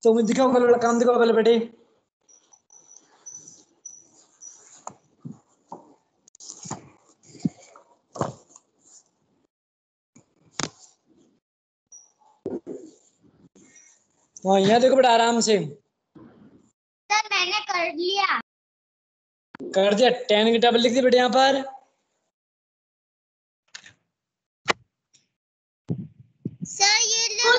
तो मुझे दिखाओ पहले, काम दिखाओ पहले बेटे। हाँ यहाँ देखो बेटा आराम से। सर मैंने कर लिया। कर दिया। 10 की टेबल लिख दी बेटे यहाँ पर। सर ये लो।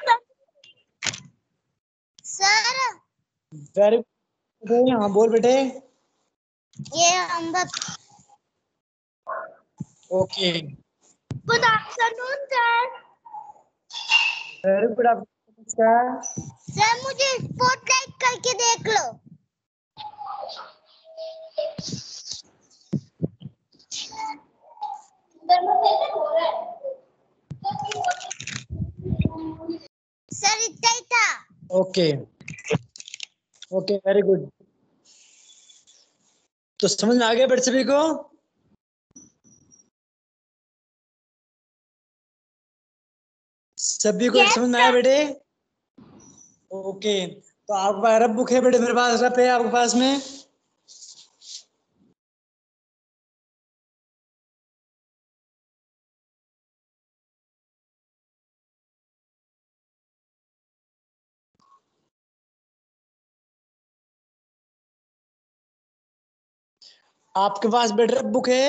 Sir very good. हाँ बोल बेटे। ये हम okay good afternoon sir. Very good. आपका सर मुझे स्पॉटलाइट करके देख लो। सर इतना ही था। Okay okay very good. तो समझ में आ गया बेटे सभी को? सभी को समझ में आया बेटे? ओके तो आपके पास रफ बुक है बेटे? मेरे पास रफ है आपके पास में? आपके पास बेटे रफ बुक है?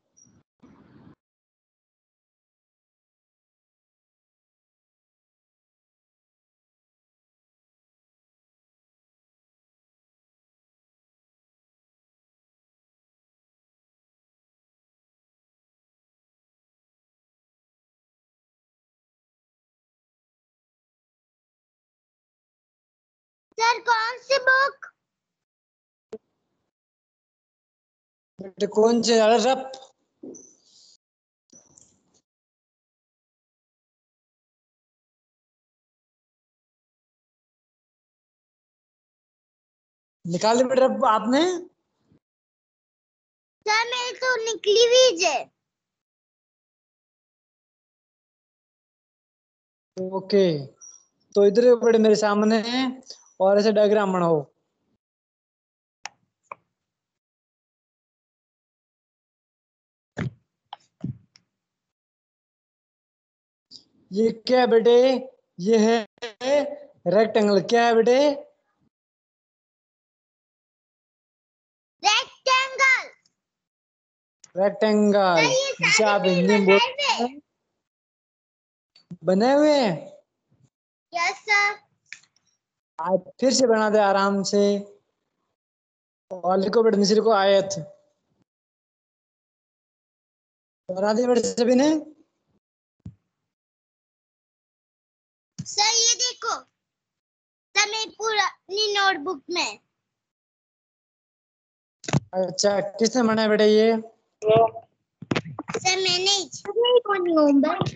सर कौन सी बुक? बेटे कौन से रफ? निकाल ली बेटे रफ आपने? सर मेरी तो निकली हुई है। ओके तो इधर बेटे मेरे सामने है और ऐसे डायग्राम बनाओ। ये क्या है बेटे? ये है रेक्टेंगल। क्या है बेटे? रेक्टेंगल। रेक्टेंगल सर ये जिसे सारे आप में हिंदी में बनाए बोलते हुए। हैं बने हुए हैं। Yes sir. आप फिर से बना दे आराम से और लिखो बेटे नीचे लिखो आयत। बना दिया बेटे सभी ने? सर ये देखो। सर मेरी पूरी नोटबुक में। अच्छा किसने बनाया बेटे ये? सर मैंने होमवर्क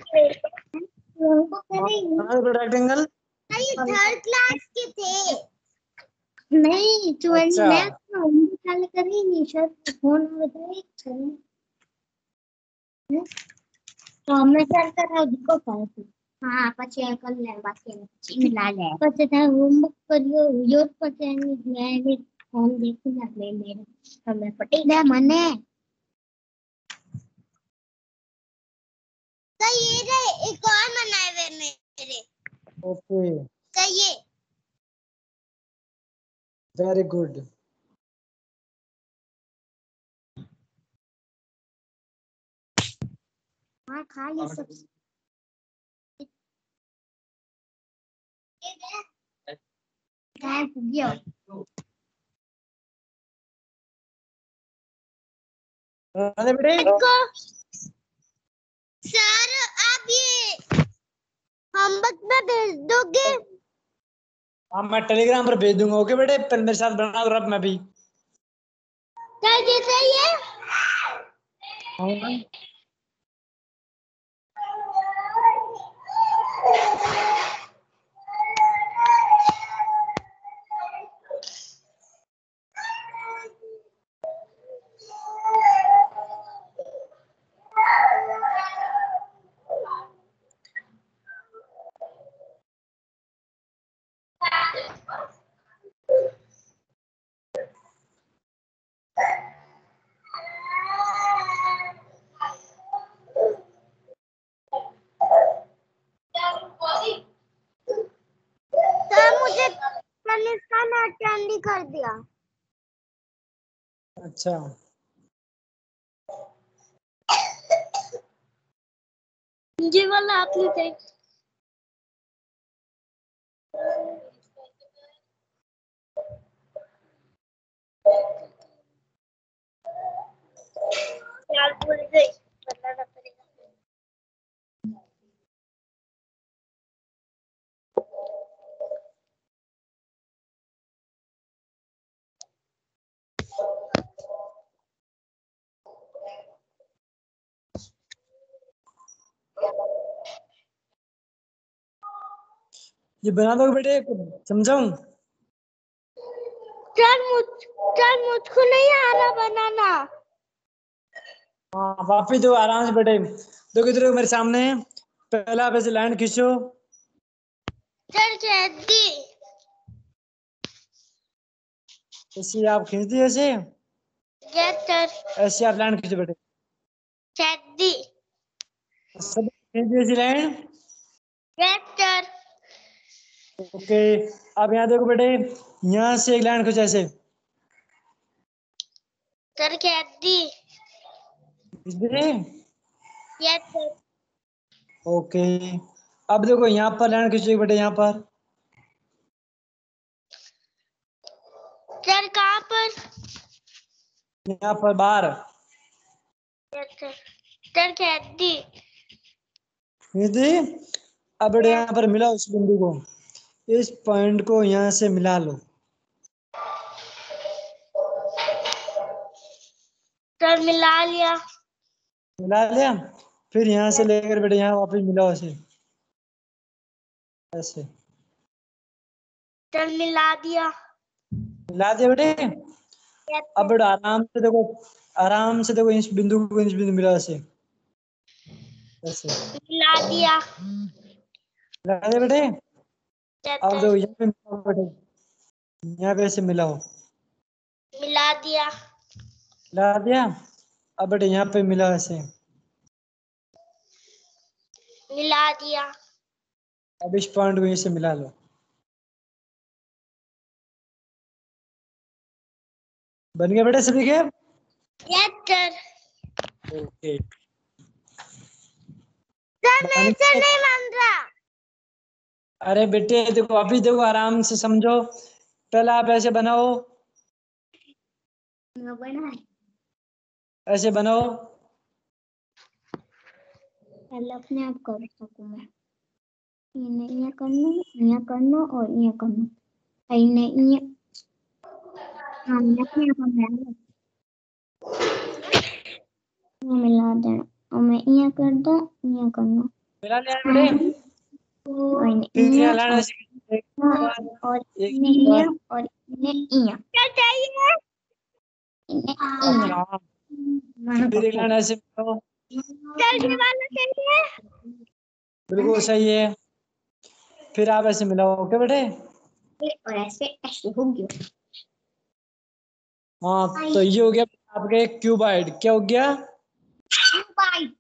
रेक्टेंगल। ये थर्ड क्लास के थे। नहीं अच्छा मैं अपना होमवर्क चालू कर ही नहीं सर। फोन बताइए तो हमें चल कर उसको कर। हाँ પછી કર લે બાકી પછી મિલા લે પછી તા હોમવર્ક કર્યો યોર પછી મેં ફોન देखी ना ले मेरे हमें पटी दे मने। तो ये रहे एक और बनाए हुए मेरे। ओके तो ये वेरी गुड। हाँ खाली सब अरे बेटे सर आप ये होमवर्क में भेज दोगे? हाँ मैं टेलीग्राम पर भेज दूंगा। ओके बेटे पर मेरे साथ बना दो रफ मैं भी। क्या जैसे ये हाँ मुझे इसका नोट कैंडी कर दिया। अच्छा ये वाला आपने देख यार भूल गई बताना पड़ेगा। ये बना दो बेटे, समझाऊं? चल मुझको नहीं आ रहा बनाना। हाँ वापिस दो आराम से बेटे। दो किधर मेरे सामने। पहला आप ऐसे लाइन खींचो। चल जल्दी। ऐसे आप खींच दी ऐसे। ऐसे आप लाइन खींचो बेटे। जल्दी सब खींच दी ऐसी लाइन। ओके। अब यहाँ देखो बेटे, यहाँ से एक लाइन खींचो ऐसे। जल्दी खींच दी? ओके। अब देखो यहाँ पर लाइन खींचो बेटे, यहाँ पर। चल कहाँ पर? यहाँ पर बाहर। चल जल्दी खींच दी? अब बेटे यहाँ पर मिलाओ इस बिंदु को। इस पॉइंट को यहाँ से मिला लो। चल मिला लिया। मिला लिया? फिर यहाँ से लेकर बेटे यहाँ वापस मिलाओ ऐसे। ऐसे चल मिला दिया। मिला दिया बेटे? अब बेटा आराम से देखो, आराम से देखो, इस बिंदु को इस बिंदु मिला ऐसे। ऐसे मिला दिया। मिला दिया बेटे? अब देखो यहाँ पे मिलाओ बेटे, यहाँ पे ऐसे मिलाओ। मिला दिया। मिला दिया? अब बेटे यहाँ पे मिला ऐसे। मिला दिया। अब इस पॉइंट को यहीं से मिला लो। बन गया बेटे सभी के? ओके। मेरे से नहीं बन रहा। अरे बेटे देखो, अभी देखो आराम से समझो। पहले आप ऐसे बनाओ। ऐसे बनाओ। पहले अपने आप कर सकूं मैं। ये करना और ये करना। ये हाँ मैं अपने आप मिला देना और मैं ये कर दो ये करना। मिला लिया बेटे? फिर यहाँ लाना ऐसे एक बार, और एक बार। और क्या चाहिए? अच्छा, फिर एक लाना ऐसे मिलाओ। चल वाला चाहिए। बिल्कुल सही है। फिर आप ऐसे मिलाओ। ओके बेटे? और ऐसे ऐसे हो गया। हाँ तो ये हो गया आपके क्यूबाइड। क्या हो गया? क्यूबाइड।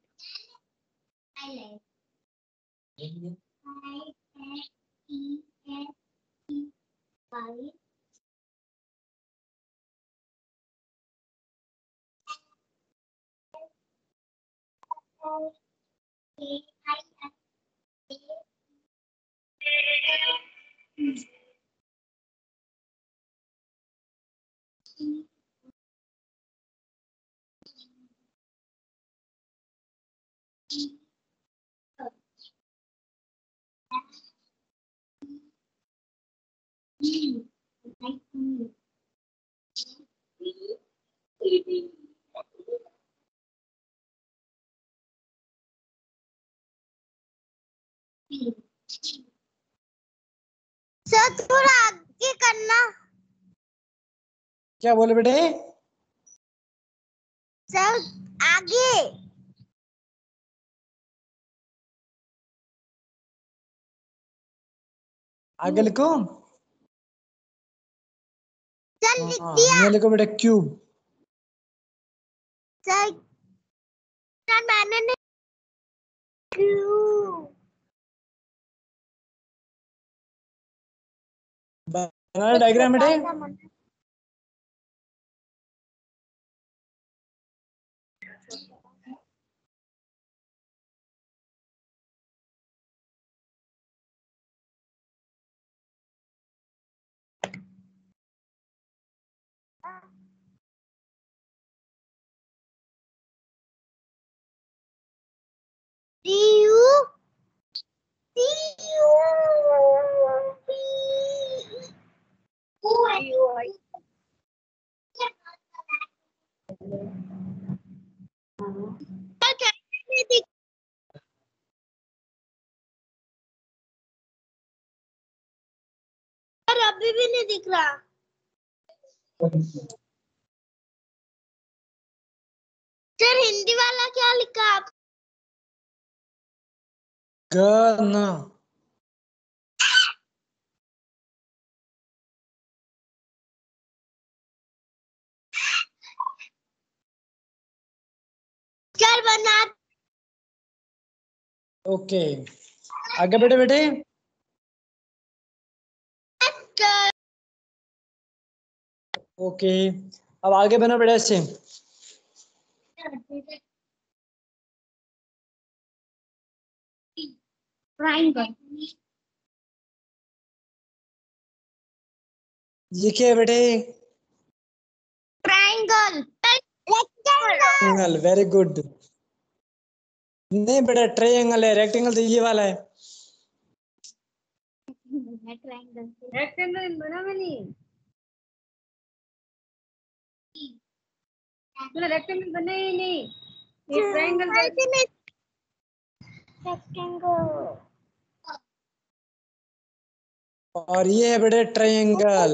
सर थोड़ा आगे करना। क्या बोले बेटे? सर आगे। आगे लिखो। चल लिख हाँ दिया। यहाँ लिखो बेटा क्यूब। सर मैंने नहीं। क्यों? बना डायग्राम बेटे। अभी भी नहीं दिख रहा। सर हिंदी वाला क्या लिखा आप? गना सर बना। ओके आगे बेटे बेटे। ओके अब आगे बना बेटे ऐसे। ट्रायंगल। लिखिए बेटे। ट्रायंगल। Rectangle very good. नहीं बेटा ट्रायंगल है, रेक्टेंगल तो ये वाला है। ट्रायंगल रेक्टेंगल बना मैंने। तो रेक्टेंगल बना ही नहीं, ये ट्रायंगल रेक्टेंगल। और ये है बेटे ट्रायंगल।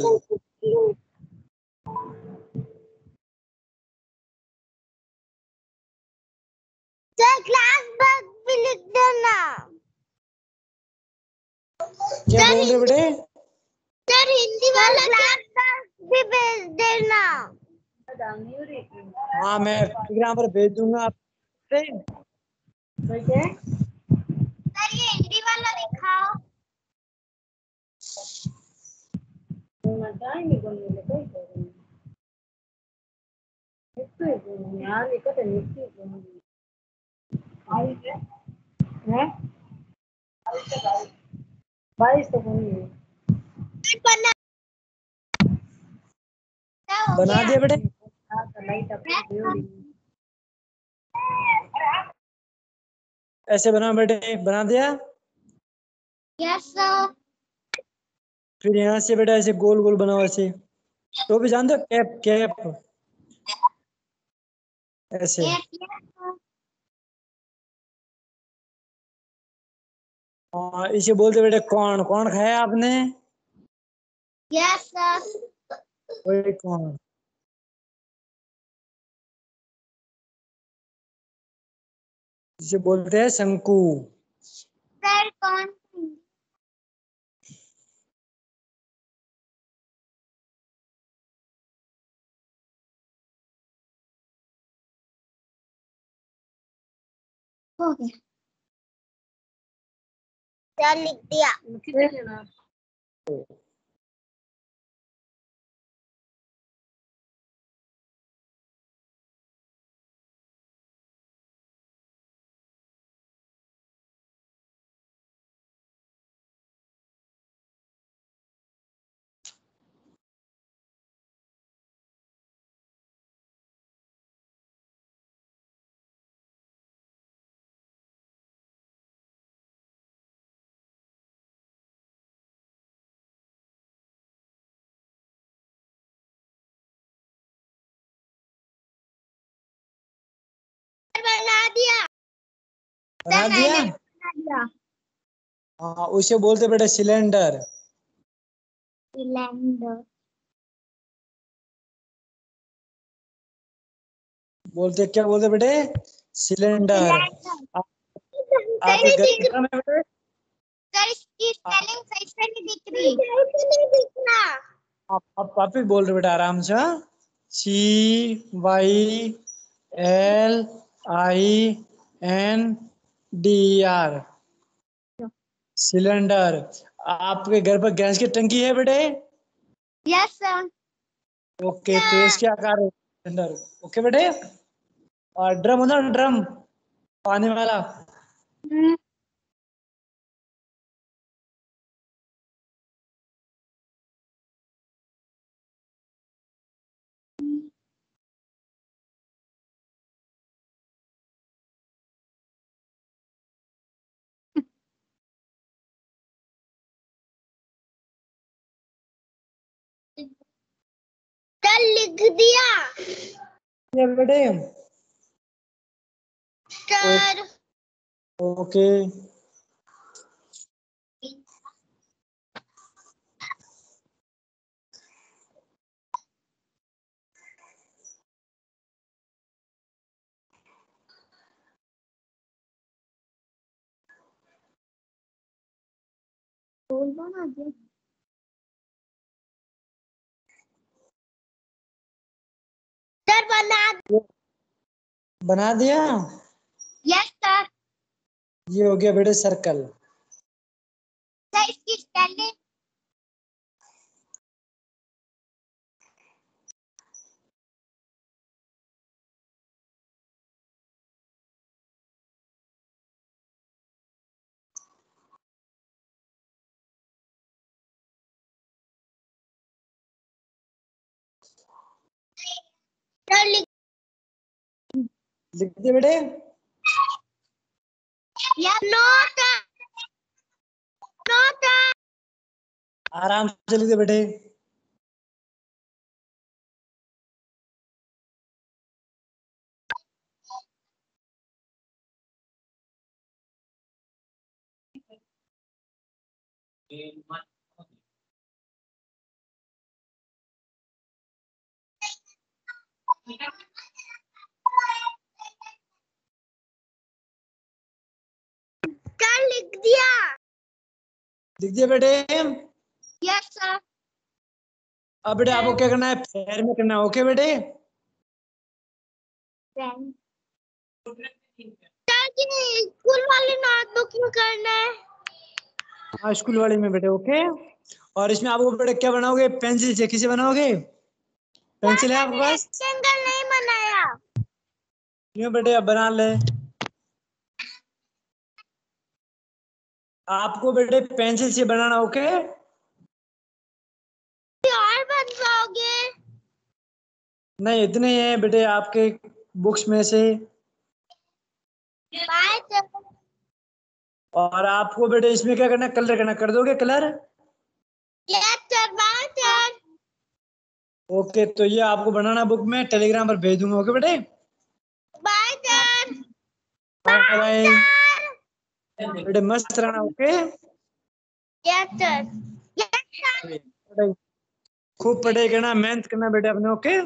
सर क्लास वर्क भी लिख देना। क्या बोल रहे बेटे? सर हिंदी वाला क्लास वर्क भी भेज देना। हाँ मैं टेलीग्राम पर भेज दूंगा आप। सर ये हिंदी वाला दिखाओ। बना दिया बेटे। ऐसे बना बेटे, बना दिया। Yes sir. फिर यहाँ से बेटा ऐसे गोल गोल बनाओ ऐसे। तो भी जानते हो कैप कैप ऐसे। हाँ इसे बोलते बेटे कौन कौन खाया आपने? Yes sir. वही कौन, इसे बोलते हैं शंकु। सर कौन? हो गया। क्या लिख दिया? बना दिया। बना दिया। बना दिया। हाँ उसे बोलते बेटे सिलेंडर। सिलेंडर। बोलते क्या बोलते बेटे? सिलेंडर। आप आपके घर दिख कितना है बेटे? सर इसकी स्पेलिंग सही से नहीं दिख रही। नहीं दिखना। आप वापिस बोल रहे बेटा आराम से। CYLINDER cylinder. आपके घर पर गैस की टंकी है बेटे? Yes sir. ओके, तो इसके आकार अंदर। ओके बेटे। और ड्रम होता है ड्रम, पानी वाला। चल लिख दिया ये बेटे। सर। ओके। बोल बना दे। सर बना दिया। Yes sir. ये हो गया बेटे सर्कल। सर इसकी स्पेलिंग। सर लिख। लिख दे बेटे। Yes note. नोट। आराम से लिख दे बेटे। सर लिख दिया। लिख दिया बेटे। Yes sir. अब बेटे आपको क्या करना है, पैर में करना है। ओके बेटे। सर जी स्कूल वाली नोटबुक में करना है। हाँ, स्कूल वाले में बेटे। ओके। और इसमें आपको बेटे क्या बनाओगे, पेंसिल से किसे बनाओगे? पेंसिल है आपके पास? रेक्टेंगल नहीं बनाया। क्यों बेटे, अब बना ले। आपको बेटे पेंसिल से बनाना। ओके। और बनवाओगे? नहीं, इतने ही है बेटे आपके बुक्स में से। Bye sir. और आपको बेटे इसमें क्या करना है, कलर करना। कर दोगे colour? Yes sir. Bye sir. Okay, तो ये आपको बनाना बुक में टेलीग्राम पर भेज दूंगा। ओके बेटे। Bye sir. Bye bye bye sir. बेटे, मस्त रहना। Okay. Yes sir. Yes sir. खूब पढ़ाई करना, मेहनत करना बेटे अपने। ओके।